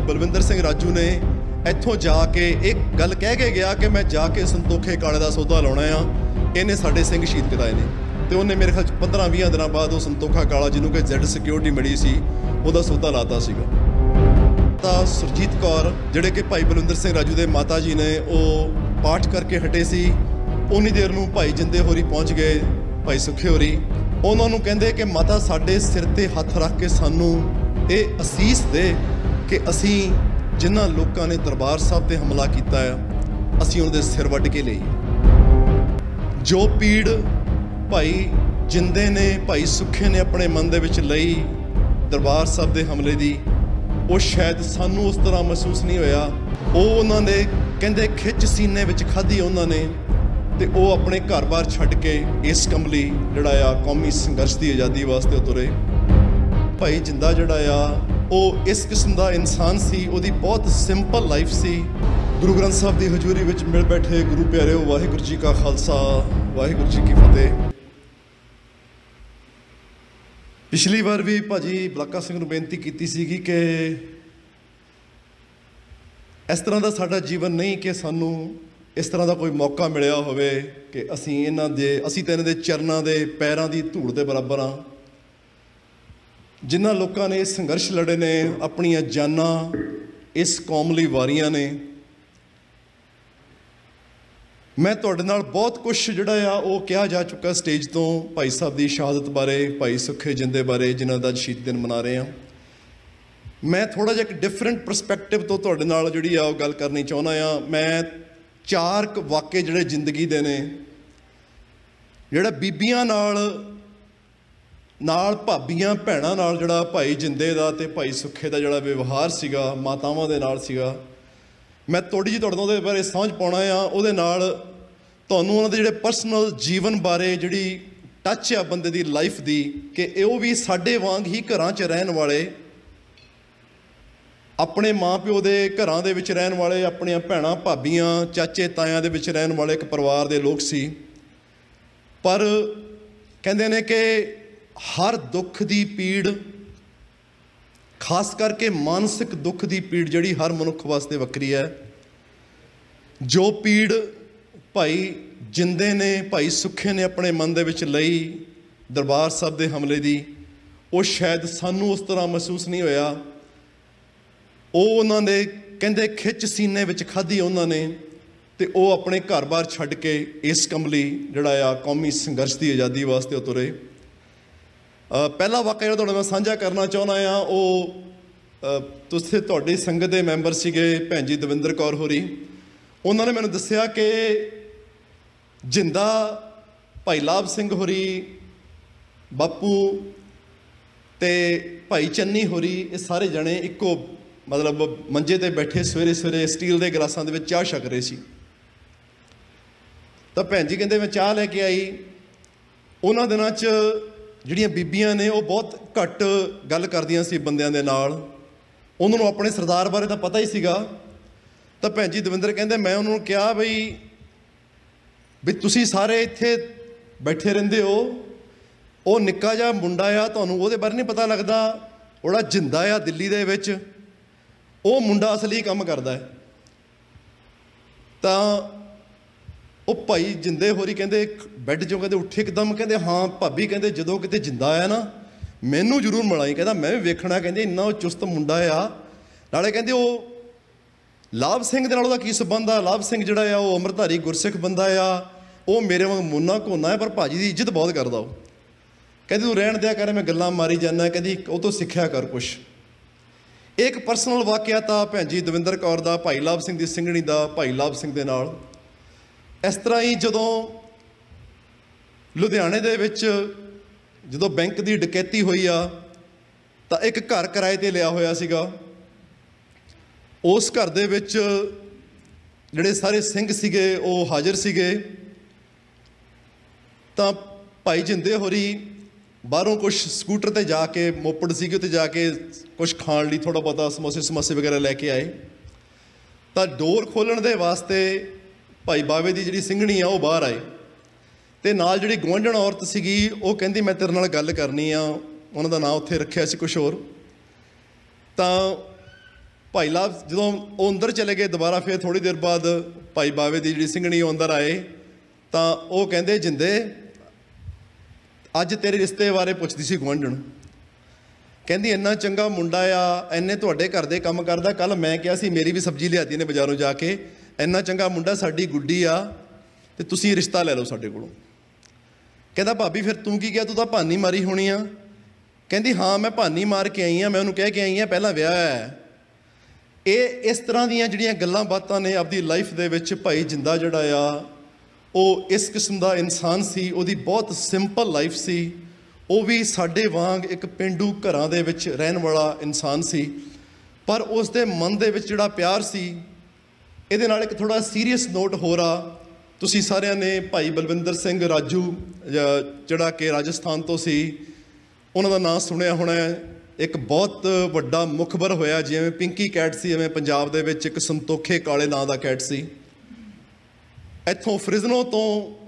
बलविंदर सिंह राजू ने ਇੱਥੋਂ ਜਾ ਕੇ एक गल कह के गया कि मैं जाके संतोखे काले का सौदा लाना आ, इन्हें साढ़े सिंह शहीद कराए ने। तो उन्हें मेरे ख्याल 15-20 दिनों बाद वो संतोखा काला जिन्हों कि Z सिक्योरिटी मिली सी ਉਹਦਾ सौदा लाता ਸੀਗਾ। ਤਾਂ ਸੁਰਜੀਤ ਕੌਰ ਜਿਹੜੇ ਕਿ ਭਾਈ ਬਲਵਿੰਦਰ ਸਿੰਘ ਰਾਜੂ ਦੇ ਮਾਤਾ ਜੀ ਨੇ ਉਹ ਪਾਠ ਕਰਕੇ ਹਟੇ ਸੀ, ਉਨੀ ਦੇਰ ਨੂੰ ਭਾਈ ਜਿੰਦੇ ਹੋਰੀ ਪਹੁੰਚ ਗਏ, ਭਾਈ ਸੁਖੇ ਹੋਰੀ। ਉਹਨਾਂ ਨੂੰ ਕਹਿੰਦੇ ਕਿ ਮਾਤਾ ਸਾਡੇ ਸਿਰ ਤੇ ਹੱਥ ਰੱਖ ਕੇ ਸਾਨੂੰ ਇਹ ਅਸੀਸ ਦੇ ਕਿ ਅਸੀਂ ਜਿਨ੍ਹਾਂ ਲੋਕਾਂ ਨੇ ਦਰਬਾਰ ਸਾਹਿਬ ਤੇ ਹਮਲਾ ਕੀਤਾ ਆ ਅਸੀਂ ਉਹਨਾਂ ਦੇ ਸਿਰ ਵੱਢ ਕੇ ਲਈਏ। ਜੋ ਪੀੜ ਭਾਈ ਜਿੰਦੇ ਨੇ ਭਾਈ ਸੁਖੇ ਨੇ ਆਪਣੇ ਮਨ ਦੇ ਵਿੱਚ ਲਈ ਦਰਬਾਰ ਸਾਹਿਬ ਦੇ ਹਮਲੇ ਦੀ, ਉਹ ਸ਼ਾਇਦ ਸਾਨੂੰ ਉਸ ਤਰ੍ਹਾਂ ਮਹਿਸੂਸ ਨਹੀਂ ਹੋਇਆ। ਉਹ ਉਹਨਾਂ ਦੇ ਕਹਿੰਦੇ ਖਿੱਚ ਸੀਨੇ ਵਿੱਚ ਖਾਧੀ ਉਹਨਾਂ ਨੇ, ਤੇ ਉਹ ਆਪਣੇ ਘਰ-ਬਾਰ ਛੱਡ ਕੇ ਇਸ ਕੰਮ ਲਈ ਜਿਹੜਾ ਆ ਕੌਮੀ ਸੰਘਰਸ਼ ਦੀ ਆਜ਼ਾਦੀ ਵਾਸਤੇ ਤੁਰੇ। ਭਾਈ ਜਿੰਦਾ ਜਿਹੜਾ ਆ ਉਹ ਇਸ ਕਿਸਮ ਦਾ ਇਨਸਾਨ ਸੀ, ਉਹਦੀ ਬਹੁਤ ਸਿੰਪਲ ਲਾਈਫ ਸੀ। ਗੁਰੂ ਗ੍ਰੰਥ ਸਾਹਿਬ ਦੀ ਹਜ਼ੂਰੀ ਵਿੱਚ ਮਿਲ ਬੈਠੇ ਗੁਰੂ ਪਿਆਰਿਓ, ਵਾਹਿਗੁਰੂ ਜੀ ਕਾ ਖਾਲਸਾ ਵਾਹਿਗੁਰੂ ਜੀ ਕੀ ਫਤਿਹ। ਪਿਛਲੀ ਵਾਰ ਵੀ ਭਾਜੀ ਬਲਾਕਾ ਸਿੰਘ ਨੂੰ ਬੇਨਤੀ ਕੀਤੀ ਸੀਗੀ ਕਿ ਇਸ ਤਰ੍ਹਾਂ ਦਾ ਸਾਡਾ ਜੀਵਨ ਨਹੀਂ ਕਿ ਸਾਨੂੰ ਇਸ ਤਰ੍ਹਾਂ ਦਾ ਕੋਈ ਮੌਕਾ ਮਿਲਿਆ ਹੋਵੇ ਕਿ ਅਸੀਂ ਤਾਂ ਇਹਨਾਂ ਦੇ ਚਰਨਾਂ ਦੇ ਪੈਰਾਂ ਦੀ ਧੂੜ ਦੇ ਬਰਾਬਰ ਹਾਂ। ਜਿਨ੍ਹਾਂ ਲੋਕਾਂ ਨੇ ਸੰਘਰਸ਼ ਲੜੇ ਨੇ, ਆਪਣੀਆਂ ਜਾਨਾਂ ਇਸ ਕੌਮ ਲਈ ਵਾਰੀਆਂ ਨੇ, ਮੈਂ ਤੁਹਾਡੇ ਨਾਲ ਬਹੁਤ ਕੁਛ ਜਿਹੜਾ ਆ ਉਹ ਕਿਹਾ ਜਾ ਚੁੱਕਾ ਸਟੇਜ ਤੋਂ, ਭਾਈ ਸਾਹਿਬ ਦੀ ਸ਼ਹਾਦਤ ਬਾਰੇ, ਭਾਈ ਸੁਖੇ ਜਿੰਦੇ ਬਾਰੇ ਜਿਨ੍ਹਾਂ ਦਾ ਸ਼ਹੀਦੀ ਦਿਨ ਮਨਾ ਰਹੇ ਹਾਂ। ਮੈਂ ਥੋੜ੍ਹਾ ਜਿਹਾ ਇੱਕ ਡਿਫਰੈਂਟ ਪਰਸਪੈਕਟਿਵ ਤੋਂ ਤੁਹਾਡੇ ਨਾਲ ਜਿਹੜੀ ਆ ਉਹ ਗੱਲ ਕਰਨੀ ਚਾਹੁੰਦਾ ਆ। ਮੈਂ 4 ਵਾਕੇ ਜਿਹੜੇ ਜ਼ਿੰਦਗੀ ਦੇ ਨੇ, ਜਿਹੜਾ ਬੀਬੀਆਂ ਨਾਲ ਭਾਬੀਆਂ ਭੈਣਾਂ ਨਾਲ ਜਿਹੜਾ ਭਾਈ ਜਿੰਦੇ ਦਾ ਤੇ ਭਾਈ ਸੁੱਖੇ ਦਾ ਜਿਹੜਾ ਵਿਵਹਾਰ ਸੀਗਾ, ਮਾਤਾਵਾਂ ਦੇ ਨਾਲ ਸੀਗਾ, ਮੈਂ ਥੋੜ੍ਹੀ ਜਿਹੀ ਤੁਹਾਡੇ ਨਾਲ ਉਹਦੇ ਬਾਰੇ ਸਮਝ ਪਾਉਣਾ ਆ। ਉਹਦੇ ਨਾਲ ਤੁਹਾਨੂੰ ਉਹਨਾਂ ਦੇ ਜਿਹੜੇ ਪਰਸਨਲ ਜੀਵਨ ਬਾਰੇ ਜਿਹੜੀ ਟੱਚ ਆ ਬੰਦੇ ਦੀ ਲਾਈਫ ਦੀ, ਕਿ ਉਹ ਵੀ ਸਾਡੇ ਵਾਂਗ ਹੀ ਘਰਾਂ 'ਚ ਰਹਿਣ ਵਾਲੇ, ਆਪਣੇ ਮਾਂ ਪਿਓ ਦੇ ਘਰਾਂ ਦੇ ਵਿੱਚ ਰਹਿਣ ਵਾਲੇ, ਆਪਣੀਆਂ ਭੈਣਾਂ ਭਾਬੀਆਂ ਚਾਚੇ ਤਾਇਆਂ ਦੇ ਵਿੱਚ ਰਹਿਣ ਵਾਲੇ ਇੱਕ ਪਰਿਵਾਰ ਦੇ ਲੋਕ ਸੀ। ਪਰ ਕਹਿੰਦੇ ਨੇ ਕਿ ਹਰ ਦੁੱਖ ਦੀ ਪੀੜ, ਖਾਸ ਕਰਕੇ ਮਾਨਸਿਕ ਦੁੱਖ ਦੀ ਪੀੜ ਜਿਹੜੀ ਹਰ ਮਨੁੱਖ ਵਾਸਤੇ ਵੱਖਰੀ ਹੈ। ਜੋ ਪੀੜ ਭਾਈ ਜਿੰਦੇ ਨੇ ਭਾਈ ਸੁੱਖੇ ਨੇ ਆਪਣੇ ਮਨ ਦੇ ਵਿੱਚ ਲਈ ਦਰਬਾਰ ਸਾਹਿਬ ਦੇ ਹਮਲੇ ਦੀ, ਉਹ ਸ਼ਾਇਦ ਸਾਨੂੰ ਉਸ ਤਰ੍ਹਾਂ ਮਹਿਸੂਸ ਨਹੀਂ ਹੋਇਆ। ਉਹ ਉਹਨਾਂ ਦੇ ਕਹਿੰਦੇ ਖਿੱਚ ਸੀਨੇ ਵਿੱਚ ਖਾਧੀ ਉਹਨਾਂ ਨੇ, ਤੇ ਉਹ ਆਪਣੇ ਘਰ-ਬਾਰ ਛੱਡ ਕੇ ਇਸ ਕੰਮ ਲਈ ਜਿਹੜਾ ਆ ਕੌਮੀ ਸੰਘਰਸ਼ ਦੀ ਆਜ਼ਾਦੀ ਵਾਸਤੇ ਤੁਰੇ। ਪਹਿਲਾ ਵਾਕਿਆ ਜਿਹੜਾ ਤੁਹਾਡੇ ਨਾਲ ਸਾਂਝਾ ਕਰਨਾ ਚਾਹੁੰਦਾ ਆ, ਉਹ ਤੁਸੀਂ ਤੁਹਾਡੀ ਸੰਗਤ ਦੇ ਮੈਂਬਰ ਸੀਗੇ ਭੈਣ ਜੀ ਦਵਿੰਦਰ ਕੌਰ ਹੋਰੀ। ਉਹਨਾਂ ਨੇ ਮੈਨੂੰ ਦੱਸਿਆ ਕਿ ਜਿੰਦਾ, ਭਾਈ ਲਾਭ ਸਿੰਘ ਹੋਰੀ, ਬਾਪੂ ਤੇ ਭਾਈ ਚੰਨੀ ਹੋਰੀ, ਇਹ ਸਾਰੇ ਜਣੇ ਇੱਕੋ ਮਤਲਬ ਮੰਜੇ 'ਤੇ ਬੈਠੇ ਸਵੇਰੇ ਸਵੇਰੇ ਸਟੀਲ ਦੇ ਗਲਾਸਾਂ ਦੇ ਵਿੱਚ ਚਾਹ ਛਕ ਰਹੇ ਸੀ। ਤਾਂ ਭੈਣ ਜੀ ਕਹਿੰਦੇ ਮੈਂ ਚਾਹ ਲੈ ਕੇ ਆਈ। ਉਹਨਾਂ ਦਿਨਾਂ 'ਚ ਜਿਹੜੀਆਂ ਬੀਬੀਆਂ ਨੇ ਉਹ ਬਹੁਤ ਘੱਟ ਗੱਲ ਕਰਦੀਆਂ ਸੀ ਬੰਦਿਆਂ ਦੇ ਨਾਲ, ਉਹਨਾਂ ਨੂੰ ਆਪਣੇ ਸਰਦਾਰ ਬਾਰੇ ਤਾਂ ਪਤਾ ਹੀ ਸੀਗਾ। ਤਾਂ ਭੈਣ ਜੀ ਦਵਿੰਦਰ ਕਹਿੰਦੇ ਮੈਂ ਉਹਨਾਂ ਨੂੰ ਕਿਹਾ ਵੀ ਤੁਸੀਂ ਸਾਰੇ ਇੱਥੇ ਬੈਠੇ ਰਹਿੰਦੇ ਹੋ, ਉਹ ਨਿੱਕਾ ਜਿਹਾ ਮੁੰਡਾ ਆ, ਤੁਹਾਨੂੰ ਉਹਦੇ ਬਾਰੇ ਨਹੀਂ ਪਤਾ ਲੱਗਦਾ, ਉਹਦਾ ਜਿੰਦਾ ਆ ਦਿੱਲੀ ਦੇ ਵਿੱਚ, ਉਹ ਮੁੰਡਾ ਅਸਲੀ ਕੰਮ ਕਰਦਾ ਹੈ। ਤਾਂ ਉਹ ਭਾਈ ਜਿੰਦੇ ਹੋਰੀ ਕਹਿੰਦੇ ਬੈੱਡ 'ਚੋਂ ਕਹਿੰਦੇ ਉੱਠੇ ਇੱਕਦਮ, ਕਹਿੰਦੇ ਹਾਂ ਭਾਬੀ, ਕਹਿੰਦੇ ਜਦੋਂ ਕਿਤੇ ਜਿੰਦਾ ਆਇਆ ਨਾ ਮੈਨੂੰ ਜ਼ਰੂਰ ਮਿਲਾਈ, ਕਹਿੰਦਾ ਮੈਂ ਵੀ ਵੇਖਣਾ, ਕਹਿੰਦੇ ਇੰਨਾ ਉਹ ਚੁਸਤ ਮੁੰਡਾ ਆ। ਨਾਲੇ ਕਹਿੰਦੇ ਉਹ ਲਾਭ ਸਿੰਘ ਦੇ ਨਾਲ ਉਹਦਾ ਕੀ ਸੰਬੰਧ ਆ, ਲਾਭ ਸਿੰਘ ਜਿਹੜਾ ਆ ਉਹ ਅੰਮ੍ਰਿਤਧਾਰੀ ਗੁਰਸਿੱਖ ਬੰਦਾ ਆ, ਉਹ ਮੇਰੇ ਵਾਂਗ ਮੁੰਨਾ ਘੋਨਾ ਹੈ, ਪਰ ਭਾਜੀ ਦੀ ਇੱਜ਼ਤ ਬਹੁਤ ਕਰਦਾ ਉਹ। ਕਹਿੰਦੇ ਤੂੰ ਰਹਿਣ ਦਿਆ ਕਰ, ਮੈਂ ਗੱਲਾਂ ਮਾਰੀ ਜਾਂਦਾ, ਕਹਿੰਦੀ ਉਹ ਤੋਂ ਸਿੱਖਿਆ ਕਰ ਕੁਛ। ਇੱਕ ਪਰਸਨਲ ਵਾਕਿਆ ਤਾਂ ਭੈਣ ਜੀ ਦਵਿੰਦਰ ਕੌਰ ਦਾ ਭਾਈ ਲਾਭ ਸਿੰਘ ਦੀ ਸਿੰਘਣੀ ਦਾ ਭਾਈ ਲਾਭ ਸਿੰਘ ਦੇ ਨਾਲ ਇਸ ਤਰ੍ਹਾਂ ਹੀ, ਜਦੋਂ ਲੁਧਿਆਣੇ ਦੇ ਵਿੱਚ ਜਦੋਂ ਬੈਂਕ ਦੀ ਡਕੈਤੀ ਹੋਈ ਆ, ਤਾਂ ਇੱਕ ਘਰ ਕਿਰਾਏ 'ਤੇ ਲਿਆ ਹੋਇਆ ਸੀਗਾ। ਉਸ ਘਰ ਦੇ ਵਿੱਚ ਜਿਹੜੇ ਸਾਰੇ ਸਿੰਘ ਸੀਗੇ ਉਹ ਹਾਜ਼ਰ ਸੀਗੇ। ਤਾਂ ਭਾਈ ਜਿੰਦੇ ਹੋਰੀ ਬਾਹਰੋਂ ਕੁਛ ਸਕੂਟਰ 'ਤੇ ਜਾ ਕੇ, ਮੋਪੜ ਸੀਗੇ, ਉੱਤੇ ਜਾ ਕੇ ਕੁਛ ਖਾਣ ਲਈ ਥੋੜ੍ਹਾ ਬਹੁਤਾ ਸਮੋਸੇ ਸਮੋਸੇ ਵਗੈਰਾ ਲੈ ਕੇ ਆਏ। ਤਾਂ ਡੋਰ ਖੋਲ੍ਹਣ ਦੇ ਵਾਸਤੇ ਭਾਈ ਬਾਵੇ ਦੀ ਜਿਹੜੀ ਸਿੰਘਣੀ ਆ ਉਹ ਬਾਹਰ ਆਏ, ਅਤੇ ਨਾਲ ਜਿਹੜੀ ਗੁਆਂਢਣ ਔਰਤ ਸੀਗੀ ਉਹ ਕਹਿੰਦੀ ਮੈਂ ਤੇਰੇ ਨਾਲ ਗੱਲ ਕਰਨੀ ਆ। ਉਹਨਾਂ ਦਾ ਨਾਂ ਉੱਥੇ ਰੱਖਿਆ ਸੀ ਕੁਛ ਹੋਰ। ਤਾਂ ਭਾਈ ਲਾਭ ਜਦੋਂ ਉਹ ਅੰਦਰ ਚਲੇ ਗਏ ਦੁਬਾਰਾ ਫਿਰ ਥੋੜ੍ਹੀ ਦੇਰ ਬਾਅਦ ਭਾਈ ਬਾਵੇ ਦੀ ਜਿਹੜੀ ਸਿੰਘਣੀ ਉਹ ਅੰਦਰ ਆਏ ਤਾਂ ਉਹ ਕਹਿੰਦੇ ਜਿੰਦੇ ਅੱਜ ਤੇਰੇ ਰਿਸ਼ਤੇ ਬਾਰੇ ਪੁੱਛਦੀ ਸੀ ਗੁਆਂਢਣ। ਕਹਿੰਦੀ ਇੰਨਾ ਚੰਗਾ ਮੁੰਡਾ ਆ, ਇੰਨੇ ਤੁਹਾਡੇ ਘਰ ਦੇ ਕੰਮ ਕਰਦਾ। ਕੱਲ੍ਹ ਮੈਂ ਕਿਹਾ ਸੀ ਮੇਰੀ ਵੀ ਸਬਜ਼ੀ ਲਿਆਤੀ ਨੇ ਬਾਜ਼ਾਰੋਂ ਜਾ ਕੇ, ਇੰਨਾ ਚੰਗਾ ਮੁੰਡਾ, ਸਾਡੀ ਗੁੱਡੀ ਆ ਅਤੇ ਤੁਸੀਂ ਰਿਸ਼ਤਾ ਲੈ ਲਓ ਸਾਡੇ ਕੋਲੋਂ। ਕਹਿੰਦਾ ਭਾਬੀ ਫਿਰ ਤੂੰ ਕੀ ਕਿਹਾ, ਤੂੰ ਤਾਂ ਭਾਨੀ ਮਾਰੀ ਹੋਣੀ ਆ। ਕਹਿੰਦੀ ਹਾਂ ਮੈਂ ਭਾਨੀ ਮਾਰ ਕੇ ਆਈ ਹਾਂ, ਮੈਂ ਉਹਨੂੰ ਕਹਿ ਕੇ ਆਈ ਹਾਂ ਪਹਿਲਾਂ ਵਿਆਹ ਹੈ। ਇਹ ਇਸ ਤਰ੍ਹਾਂ ਦੀਆਂ ਜਿਹੜੀਆਂ ਗੱਲਾਂ ਬਾਤਾਂ ਨੇ ਆਪਦੀ ਲਾਈਫ ਦੇ ਵਿੱਚ ਭਾਈ ਜਿੰਦਾ ਜਿਹੜਾ ਆ ਉਹ ਇਸ ਕਿਸਮ ਦਾ ਇਨਸਾਨ ਸੀ। ਉਹਦੀ ਬਹੁਤ ਸਿੰਪਲ ਲਾਈਫ ਸੀ। ਉਹ ਵੀ ਸਾਡੇ ਵਾਂਗ ਇੱਕ ਪੇਂਡੂ ਘਰਾਂ ਦੇ ਵਿੱਚ ਰਹਿਣ ਵਾਲਾ ਇਨਸਾਨ ਸੀ, ਪਰ ਉਸ ਦੇ ਮਨ ਦੇ ਵਿੱਚ ਜਿਹੜਾ ਪਿਆਰ ਸੀ। ਇਹਦੇ ਨਾਲ ਇੱਕ ਥੋੜ੍ਹਾ ਸੀਰੀਅਸ ਨੋਟ ਹੋ ਰਿਹਾ, ਤੁਸੀਂ ਸਾਰਿਆਂ ਨੇ ਭਾਈ ਬਲਵਿੰਦਰ ਸਿੰਘ ਰਾਜੂ ਜਿਹੜਾ ਕਿ ਰਾਜਸਥਾਨ ਤੋਂ ਸੀ, ਉਹਨਾਂ ਦਾ ਨਾਂ ਸੁਣਿਆ ਹੋਣਾ। ਇੱਕ ਬਹੁਤ ਵੱਡਾ ਮੁਖਬਰ ਹੋਇਆ, ਜਿਵੇਂ ਪਿੰਕੀ ਕੈਟ ਸੀ ਐਵੇਂ ਪੰਜਾਬ ਦੇ ਵਿੱਚ ਇੱਕ ਸੰਤੋਖੇ ਕਾਲੇ ਨਾਂ ਦਾ ਕੈਟ ਸੀ। ਇੱਥੋਂ ਫ੍ਰਿਜ਼ਨੋ ਤੋਂ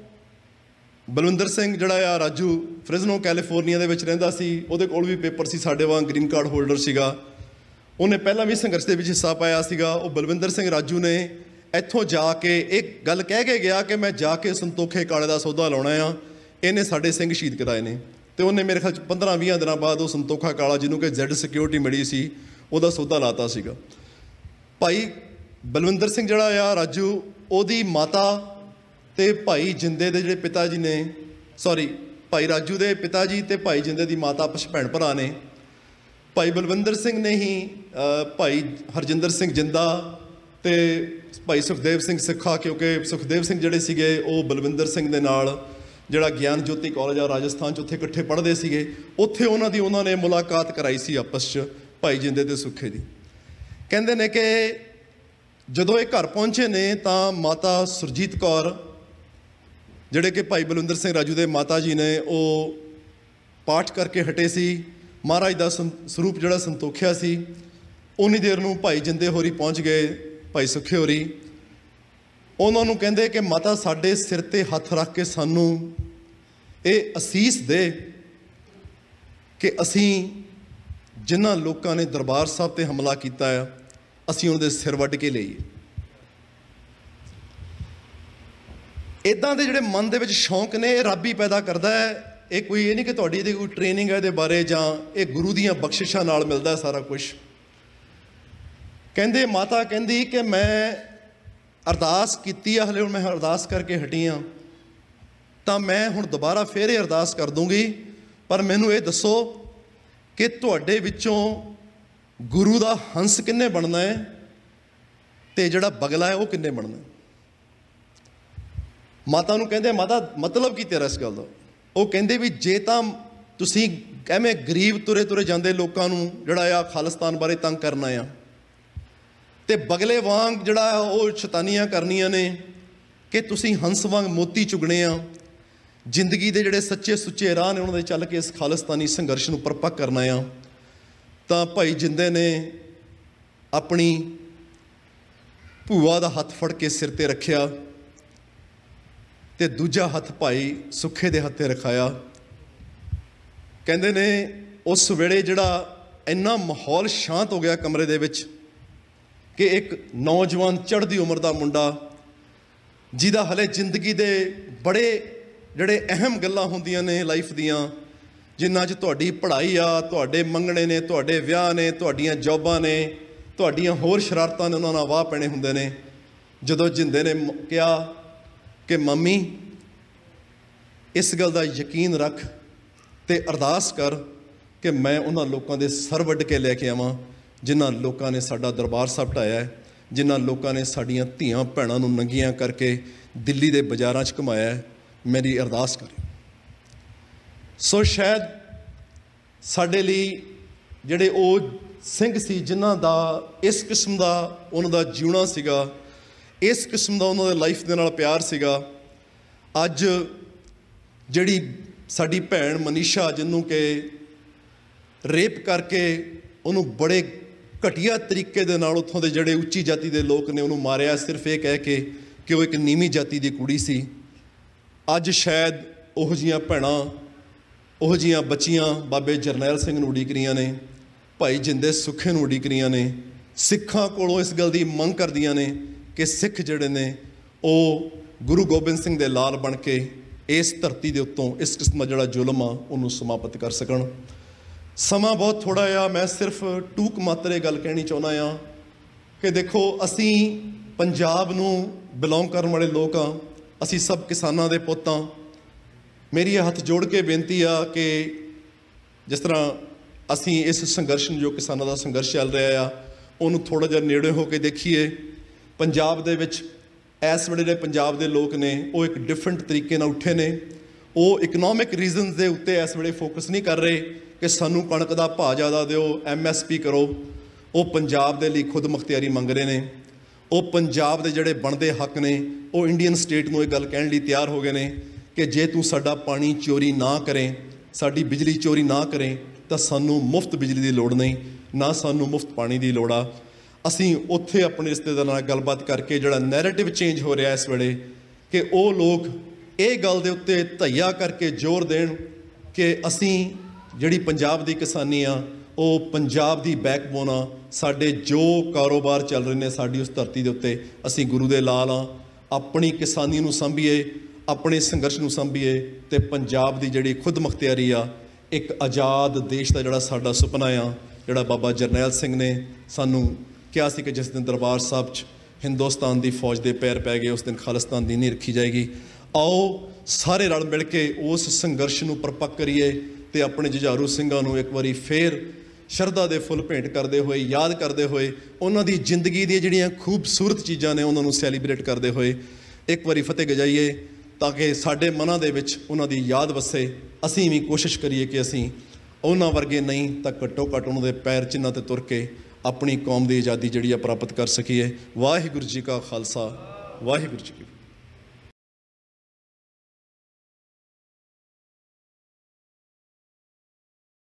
ਬਲਵਿੰਦਰ ਸਿੰਘ ਜਿਹੜਾ ਆ ਰਾਜੂ ਫ੍ਰਿਜ਼ਨੋ ਕੈਲੀਫੋਰਨੀਆ ਦੇ ਵਿੱਚ ਰਹਿੰਦਾ ਸੀ। ਉਹਦੇ ਕੋਲ ਵੀ ਪੇਪਰ ਸੀ, ਸਾਡੇ ਵਾਂਗ ਗ੍ਰੀਨ ਕਾਰਡ ਹੋਲਡਰ ਸੀਗਾ। ਉਹਨੇ ਪਹਿਲਾਂ ਵੀ ਸੰਘਰਸ਼ ਦੇ ਵਿੱਚ ਹਿੱਸਾ ਪਾਇਆ ਸੀਗਾ। ਉਹ ਬਲਵਿੰਦਰ ਸਿੰਘ ਰਾਜੂ ਨੇ ਇੱਥੋਂ ਜਾ ਕੇ ਇੱਕ ਗੱਲ ਕਹਿ ਕੇ ਗਿਆ ਕਿ ਮੈਂ ਜਾ ਕੇ ਸੰਤੋਖੇ ਕਾਲੇ ਦਾ ਸੌਦਾ ਲਾਉਣਾ ਆ। ਇਹਨੇ ਸਾਡੇ ਸਿੰਘ ਸ਼ਹੀਦ ਕਰਾਏ ਨੇ ਅਤੇ ਉਹਨੇ ਮੇਰੇ ਖਿਆਲ 'ਚ 15-20 ਦਿਨਾਂ ਬਾਅਦ ਉਹ ਸੰਤੋਖਾ ਕਾਲਾ, ਜਿਹਨੂੰ ਕਿ ਜ਼ੈਡ ਸਿਕਿਉਰਿਟੀ ਮਿਲੀ ਸੀ, ਉਹਦਾ ਸੌਦਾ ਲਾਤਾ ਸੀਗਾ। ਭਾਈ ਬਲਵਿੰਦਰ ਸਿੰਘ ਜਿਹੜਾ ਆ ਰਾਜੂ, ਉਹਦੀ ਮਾਤਾ ਅਤੇ ਭਾਈ ਜਿੰਦੇ ਦੇ ਜਿਹੜੇ ਪਿਤਾ ਜੀ ਨੇ, ਭਾਈ ਰਾਜੂ ਦੇ ਪਿਤਾ ਜੀ ਅਤੇ ਭਾਈ ਜਿੰਦੇ ਦੀ ਮਾਤਾ ਆਪਸ ਭੈਣ ਭਰਾ ਨੇ। ਭਾਈ ਬਲਵਿੰਦਰ ਸਿੰਘ ਨੇ ਹੀ ਭਾਈ ਹਰਜਿੰਦਰ ਸਿੰਘ ਜਿੰਦਾ ਅਤੇ ਭਾਈ ਸੁਖਦੇਵ ਸਿੰਘ ਸਿੱਖਾ, ਕਿਉਂਕਿ ਸੁਖਦੇਵ ਸਿੰਘ ਜਿਹੜੇ ਸੀਗੇ ਉਹ ਬਲਵਿੰਦਰ ਸਿੰਘ ਦੇ ਨਾਲ ਜਿਹੜਾ ਗਿਆਨ ਜੋਤੀ ਕਾਲਜ ਆ ਰਾਜਸਥਾਨ 'ਚ, ਉੱਥੇ ਇਕੱਠੇ ਪੜ੍ਹਦੇ ਸੀਗੇ। ਉੱਥੇ ਉਹਨਾਂ ਨੇ ਮੁਲਾਕਾਤ ਕਰਾਈ ਸੀ ਆਪਸ 'ਚ ਭਾਈ ਜਿੰਦੇ ਅਤੇ ਸੁੱਖੇ ਦੀ। ਕਹਿੰਦੇ ਨੇ ਕਿ ਜਦੋਂ ਇਹ ਘਰ ਪਹੁੰਚੇ ਨੇ ਤਾਂ ਮਾਤਾ ਸੁਰਜੀਤ ਕੌਰ, ਜਿਹੜੇ ਕਿ ਭਾਈ ਬਲਵਿੰਦਰ ਸਿੰਘ ਰਾਜੂ ਦੇ ਮਾਤਾ ਜੀ ਨੇ, ਉਹ ਪਾਠ ਕਰਕੇ ਹਟੇ ਸੀ। ਮਹਾਰਾਜ ਦਾ ਸਰੂਪ ਜਿਹੜਾ ਸੰਤੋਖਿਆ ਸੀ। ਉਨੀ ਦੇਰ ਨੂੰ ਭਾਈ ਜਿੰਦੇ ਹੋਰੀ ਪਹੁੰਚ ਗਏ, ਭਾਈ ਸੁੱਖੇ ਹੋਰੀ। ਉਹਨਾਂ ਨੂੰ ਕਹਿੰਦੇ ਕਿ ਮਾਤਾ ਸਾਡੇ ਸਿਰ 'ਤੇ ਹੱਥ ਰੱਖ ਕੇ ਸਾਨੂੰ ਇਹ ਅਸੀਸ ਦੇ ਕਿ ਅਸੀਂ ਜਿਨ੍ਹਾਂ ਲੋਕਾਂ ਨੇ ਦਰਬਾਰ ਸਾਹਿਬ 'ਤੇ ਹਮਲਾ ਕੀਤਾ ਆ, ਅਸੀਂ ਉਹਨਾਂ ਦੇ ਸਿਰ ਵੱਢ ਕੇ ਲਈਏ। ਇੱਦਾਂ ਦੇ ਜਿਹੜੇ ਮਨ ਦੇ ਵਿੱਚ ਸ਼ੌਂਕ ਨੇ, ਇਹ ਰੱਬ ਹੀ ਪੈਦਾ ਕਰਦਾ ਹੈ। ਇਹ ਨਹੀਂ ਕਿ ਤੁਹਾਡੀ ਇਹਦੀ ਕੋਈ ਟ੍ਰੇਨਿੰਗ ਹੈ ਇਹਦੇ ਬਾਰੇ, ਜਾਂ ਇਹ ਗੁਰੂ ਦੀਆਂ ਬਖਸ਼ਿਸ਼ਾਂ ਨਾਲ ਮਿਲਦਾ ਸਾਰਾ ਕੁਛ। ਕਹਿੰਦੇ ਮਾਤਾ ਕਹਿੰਦੀ ਕਿ ਮੈਂ ਅਰਦਾਸ ਕੀਤੀ ਆ, ਹਲੇ ਹੁਣ ਮੈਂ ਅਰਦਾਸ ਕਰਕੇ ਹਟੀ ਹਾਂ, ਤਾਂ ਮੈਂ ਹੁਣ ਦੁਬਾਰਾ ਫਿਰ ਇਹ ਅਰਦਾਸ ਕਰ ਦੂੰਗੀ, ਪਰ ਮੈਨੂੰ ਇਹ ਦੱਸੋ ਕਿ ਤੁਹਾਡੇ ਵਿੱਚੋਂ ਗੁਰੂ ਦਾ ਹੰਸ ਕਿੰਨੇ ਬਣਨਾ ਹੈ ਅਤੇ ਜਿਹੜਾ ਬਗਲਾ ਹੈ ਉਹ ਕਿੰਨੇ ਬਣਨਾ। ਮਾਤਾ ਨੂੰ ਕਹਿੰਦੇ ਮਾਤਾ ਮਤਲਬ ਕੀ ਤੇਰਾ ਇਸ ਗੱਲ ਦਾ। ਉਹ ਕਹਿੰਦੇ ਵੀ ਜੇ ਤਾਂ ਤੁਸੀਂ ਐਵੇਂ ਗਰੀਬ ਤੁਰੇ ਜਾਂਦੇ ਲੋਕਾਂ ਨੂੰ ਜਿਹੜਾ ਆ ਖਾਲਿਸਤਾਨ ਬਾਰੇ ਤੰਗ ਕਰਨਾ ਆ, ਅਤੇ ਬਗਲੇ ਵਾਂਗ ਜਿਹੜਾ ਉਹ ਸ਼ੈਤਾਨੀਆਂ ਕਰਨੀਆਂ ਨੇ ਕਿ ਤੁਸੀਂ ਹੰਸ ਵਾਂਗ ਮੋਤੀ ਚੁਗਣੇ ਆ, ਜ਼ਿੰਦਗੀ ਦੇ ਜਿਹੜੇ ਸੱਚੇ ਸੁੱਚੇ ਰਾਹ ਨੇ ਉਹਨਾਂ ਦੇ ਚੱਲ ਕੇ ਇਸ ਖਾਲਿਸਤਾਨੀ ਸੰਘਰਸ਼ ਨੂੰ ਪਰਪੱਕ ਕਰਨਾ ਆ, ਤਾਂ ਭਾਈ ਜਿੰਦੇ ਨੇ ਆਪਣੀ ਭੂਆ ਦਾ ਹੱਥ ਫੜ ਕੇ ਸਿਰ 'ਤੇ ਰੱਖਿਆ ਅਤੇ ਦੂਜਾ ਹੱਥ ਭਾਈ ਸੁੱਖੇ ਦੇ ਹੱਥ 'ਤੇ ਰਖਾਇਆ। ਕਹਿੰਦੇ ਨੇ ਉਸ ਵੇਲੇ ਜਿਹੜਾ ਇੰਨਾ ਮਾਹੌਲ ਸ਼ਾਂਤ ਹੋ ਗਿਆ ਕਮਰੇ ਦੇ ਵਿੱਚ ਕਿ ਇੱਕ ਨੌਜਵਾਨ ਚੜ੍ਹਦੀ ਉਮਰ ਦਾ ਮੁੰਡਾ, ਜਿਹਦਾ ਹਲੇ ਜ਼ਿੰਦਗੀ ਦੇ ਬੜੇ ਜਿਹੜੇ ਅਹਿਮ ਗੱਲਾਂ ਹੁੰਦੀਆਂ ਨੇ ਲਾਈਫ ਦੀਆਂ, ਜਿਨ੍ਹਾਂ 'ਚ ਤੁਹਾਡੀ ਪੜ੍ਹਾਈ ਆ, ਤੁਹਾਡੇ ਮੰਗਣੇ ਨੇ, ਤੁਹਾਡੇ ਵਿਆਹ ਨੇ, ਤੁਹਾਡੀਆਂ ਜੋਬਾਂ ਨੇ, ਤੁਹਾਡੀਆਂ ਹੋਰ ਸ਼ਰਾਰਤਾਂ ਨੇ, ਉਹਨਾਂ ਨਾਲ ਵਾਹ ਪੈਣੇ ਹੁੰਦੇ ਨੇ। ਜਦੋਂ ਜਿੰਦੇ ਨੇ ਕਿਹਾ ਕਿ ਮੰਮੀ ਇਸ ਗੱਲ ਦਾ ਯਕੀਨ ਰੱਖ ਅਤੇ ਅਰਦਾਸ ਕਰ ਕਿ ਮੈਂ ਉਹਨਾਂ ਲੋਕਾਂ ਦੇ ਸਰ ਵੱਢ ਕੇ ਲੈ ਕੇ ਆਵਾਂ ਜਿਨ੍ਹਾਂ ਲੋਕਾਂ ਨੇ ਸਾਡਾ ਦਰਬਾਰ ਸਾਹਿਬ ਢਾਇਆ ਹੈ, ਜਿਨ੍ਹਾਂ ਲੋਕਾਂ ਨੇ ਸਾਡੀਆਂ ਧੀਆਂ ਭੈਣਾਂ ਨੂੰ ਨੰਗੀਆਂ ਕਰਕੇ ਦਿੱਲੀ ਦੇ ਬਾਜ਼ਾਰਾਂ 'ਚ ਘੁਮਾਇਆ ਹੈ, ਮੇਰੀ ਅਰਦਾਸ ਕਰੇ। ਸੋ ਸ਼ਾਇਦ ਸਾਡੇ ਲਈ ਜਿਹੜੇ ਉਹ ਸਿੰਘ ਸੀ ਜਿਨ੍ਹਾਂ ਦਾ ਇਸ ਕਿਸਮ ਦਾ ਉਹਨਾਂ ਦਾ ਜਿਉਣਾ ਸੀਗਾ, ਇਸ ਕਿਸਮ ਦਾ ਉਹਨਾਂ ਦੇ ਲਾਈਫ ਦੇ ਨਾਲ ਪਿਆਰ ਸੀਗਾ, ਅੱਜ ਜਿਹੜੀ ਸਾਡੀ ਭੈਣ ਮਨੀਸ਼ਾ, ਜਿਹਨੂੰ ਕਿ ਰੇਪ ਕਰਕੇ ਉਹਨੂੰ ਬੜੇ ਘਟੀਆ ਤਰੀਕੇ ਦੇ ਨਾਲ ਉੱਥੋਂ ਦੇ ਜਿਹੜੇ ਉੱਚੀ ਜਾਤੀ ਦੇ ਲੋਕ ਨੇ ਉਹਨੂੰ ਮਾਰਿਆ, ਸਿਰਫ ਇਹ ਕਹਿ ਕੇ ਕਿ ਉਹ ਇੱਕ ਨੀਵੀਂ ਜਾਤੀ ਦੀ ਕੁੜੀ ਸੀ। ਅੱਜ ਸ਼ਾਇਦ ਉਹੋ ਜਿਹੀਆਂ ਭੈਣਾਂ, ਉਹੋ ਜਿਹੀਆਂ ਬੱਚੀਆਂ ਬਾਬੇ ਜਰਨੈਲ ਸਿੰਘ ਨੂੰ ਉਡੀਕ ਰਹੀਆਂ ਨੇ, ਭਾਈ ਜਿੰਦੇ ਸੁੱਖੇ ਨੂੰ ਉਡੀਕ ਰਹੀਆਂ ਨੇ ਸਿੱਖਾਂ ਕੋਲੋਂ ਇਸ ਗੱਲ ਦੀ ਮੰਗ ਕਰਦੀਆਂ ਨੇ ਕਿ ਸਿੱਖ ਜਿਹੜੇ ਨੇ ਉਹ ਗੁਰੂ ਗੋਬਿੰਦ ਸਿੰਘ ਦੇ ਲਾਲ ਬਣ ਕੇ ਇਸ ਧਰਤੀ ਦੇ ਉੱਤੋਂ ਇਸ ਕਿਸਮ ਦਾ ਜਿਹੜਾ ਜ਼ੁਲਮ ਆ ਉਹਨੂੰ ਸਮਾਪਤ ਕਰ ਸਕਣ। ਸਮਾਂ ਬਹੁਤ ਥੋੜ੍ਹਾ ਆ, ਮੈਂ ਸਿਰਫ ਟੂਕ ਮਾਤਰ ਇਹ ਗੱਲ ਕਹਿਣੀ ਚਾਹੁੰਦਾ ਆ ਕਿ ਦੇਖੋ, ਅਸੀਂ ਪੰਜਾਬ ਨੂੰ ਬਿਲੋਂਗ ਕਰਨ ਵਾਲੇ ਲੋਕ ਹਾਂ, ਅਸੀਂ ਸਭ ਕਿਸਾਨਾਂ ਦੇ ਪੁੱਤ ਹਾਂ। ਮੇਰੀ ਇਹ ਹੱਥ ਜੋੜ ਕੇ ਬੇਨਤੀ ਆ ਕਿ ਜਿਸ ਤਰ੍ਹਾਂ ਅਸੀਂ ਇਸ ਸੰਘਰਸ਼ ਨੂੰ, ਜੋ ਕਿਸਾਨਾਂ ਦਾ ਸੰਘਰਸ਼ ਚੱਲ ਰਿਹਾ ਆ, ਉਹਨੂੰ ਥੋੜ੍ਹਾ ਜਿਹਾ ਨੇੜੇ ਹੋ ਕੇ ਦੇਖੀਏ। ਪੰਜਾਬ ਦੇ ਵਿੱਚ ਇਸ ਵੇਲੇ ਜਿਹੜੇ ਪੰਜਾਬ ਦੇ ਲੋਕ ਨੇ ਉਹ ਇੱਕ ਡਿਫਰੈਂਟ ਤਰੀਕੇ ਨਾਲ ਉੱਠੇ ਨੇ। ਉਹ ਇਕਨੋਮਿਕ ਰੀਜ਼ਨਸ ਦੇ ਉੱਤੇ ਇਸ ਵੇਲੇ ਫੋਕਸ ਨਹੀਂ ਕਰ ਰਹੇ ਕਿ ਸਾਨੂੰ ਕਣਕ ਦਾ ਭਾਅ ਜ਼ਿਆਦਾ ਦਿਓ, MSP ਕਰੋ। ਉਹ ਪੰਜਾਬ ਦੇ ਲਈ ਖੁਦ ਮੁਖਤਿਆਰੀ ਮੰਗ ਰਹੇ ਨੇ। ਉਹ ਪੰਜਾਬ ਦੇ ਜਿਹੜੇ ਬਣਦੇ ਹੱਕ ਨੇ ਉਹ ਇੰਡੀਅਨ ਸਟੇਟ ਨੂੰ ਇਹ ਗੱਲ ਕਹਿਣ ਲਈ ਤਿਆਰ ਹੋ ਗਏ ਨੇ ਕਿ ਜੇ ਤੂੰ ਸਾਡਾ ਪਾਣੀ ਚੋਰੀ ਨਾ ਕਰੇ, ਸਾਡੀ ਬਿਜਲੀ ਚੋਰੀ ਨਾ ਕਰੇ, ਤਾਂ ਸਾਨੂੰ ਮੁਫਤ ਬਿਜਲੀ ਦੀ ਲੋੜ ਨਹੀਂ, ਨਾ ਸਾਨੂੰ ਮੁਫਤ ਪਾਣੀ ਦੀ ਲੋੜ ਆ। ਅਸੀਂ ਉੱਥੇ ਆਪਣੇ ਰਿਸ਼ਤੇਦਾਰਾਂ ਨਾਲ ਗੱਲਬਾਤ ਕਰਕੇ ਜਿਹੜਾ ਨੈਰੇਟਿਵ ਚੇਂਜ ਹੋ ਰਿਹਾ ਇਸ ਵੇਲੇ ਕਿ ਉਹ ਲੋਕ ਇਹ ਗੱਲ ਦੇ ਉੱਤੇ ਧਈਆ ਕਰਕੇ ਜ਼ੋਰ ਦੇਣ ਕਿ ਅਸੀਂ ਜਿਹੜੀ ਪੰਜਾਬ ਦੀ ਕਿਸਾਨੀ ਆ ਉਹ ਪੰਜਾਬ ਦੀ ਬੈਕਬੋਨ ਆ। ਸਾਡੇ ਜੋ ਕਾਰੋਬਾਰ ਚੱਲ ਰਹੇ ਨੇ ਸਾਡੀ ਉਸ ਧਰਤੀ ਦੇ ਉੱਤੇ, ਅਸੀਂ ਗੁਰੂ ਦੇ ਲਾਲ ਆ। ਆਪਣੀ ਕਿਸਾਨੀ ਨੂੰ ਸੰਭੀਏ, ਆਪਣੇ ਸੰਘਰਸ਼ ਨੂੰ ਸੰਭੀਏ ਤੇ ਪੰਜਾਬ ਦੀ ਜਿਹੜੀ ਖੁਦ ਮੁਖਤਿਆਰੀ ਆ, ਇੱਕ ਆਜ਼ਾਦ ਦੇਸ਼ ਦਾ ਜਿਹੜਾ ਸਾਡਾ ਸੁਪਨਾ ਆ, ਜਿਹੜਾ ਬਾਬਾ ਜਰਨੈਲ ਸਿੰਘ ਨੇ ਸਾਨੂੰ ਕਿਹਾ ਸੀ ਕਿ ਜਿਸ ਦਿਨ ਦਰਬਾਰ ਸਾਹਿਬ 'ਚ ਹਿੰਦੁਸਤਾਨ ਦੀ ਫੌਜ ਦੇ ਪੈਰ ਪੈ ਗਏ ਉਸ ਦਿਨ ਖਾਲਿਸਤਾਨ ਦੀ ਨੀਂਹ ਰੱਖੀ ਜਾਏਗੀ। ਆਓ ਸਾਰੇ ਰਲ ਮਿਲ ਕੇ ਉਸ ਸੰਘਰਸ਼ ਨੂੰ ਪਰਪੱਕ ਕਰੀਏ ਤੇ ਆਪਣੇ ਜੁਝਾਰੂ ਸਿੰਘਾਂ ਨੂੰ ਇੱਕ ਵਾਰੀ ਫੇਰ ਸ਼ਰਧਾ ਦੇ ਫੁੱਲ ਭੇਂਟ ਕਰਦੇ ਹੋਏ, ਯਾਦ ਕਰਦੇ ਹੋਏ, ਉਹਨਾਂ ਦੀ ਜ਼ਿੰਦਗੀ ਦੀਆਂ ਜਿਹੜੀਆਂ ਖੂਬਸੂਰਤ ਚੀਜ਼ਾਂ ਨੇ ਉਹਨਾਂ ਨੂੰ ਸੈਲੀਬ੍ਰੇਟ ਕਰਦੇ ਹੋਏ ਇੱਕ ਵਾਰੀ ਫਤਿਹ ਗਜਾਈਏ ਤਾਂ ਕਿ ਸਾਡੇ ਮਨਾਂ ਦੇ ਵਿੱਚ ਉਹਨਾਂ ਦੀ ਯਾਦ ਵਸੇ। ਅਸੀਂ ਵੀ ਕੋਸ਼ਿਸ਼ ਕਰੀਏ ਕਿ ਅਸੀਂ ਉਹਨਾਂ ਵਰਗੇ ਨਹੀਂ ਤਾਂ ਘੱਟੋ ਘੱਟ ਉਹਨਾਂ ਦੇ ਪੈਰ ਚਿੰਨ੍ਹਾਂ 'ਤੇ ਤੁਰ ਕੇ ਆਪਣੀ ਕੌਮ ਦੀ ਆਜ਼ਾਦੀ ਜਿਹੜੀ ਆ ਪ੍ਰਾਪਤ ਕਰ ਸਕੀਏ। ਵਾਹਿਗੁਰੂ ਜੀ ਕਾ ਖਾਲਸਾ, ਵਾਹਿਗੁਰੂ ਜੀ ਕੀ ਫਤਿਹ।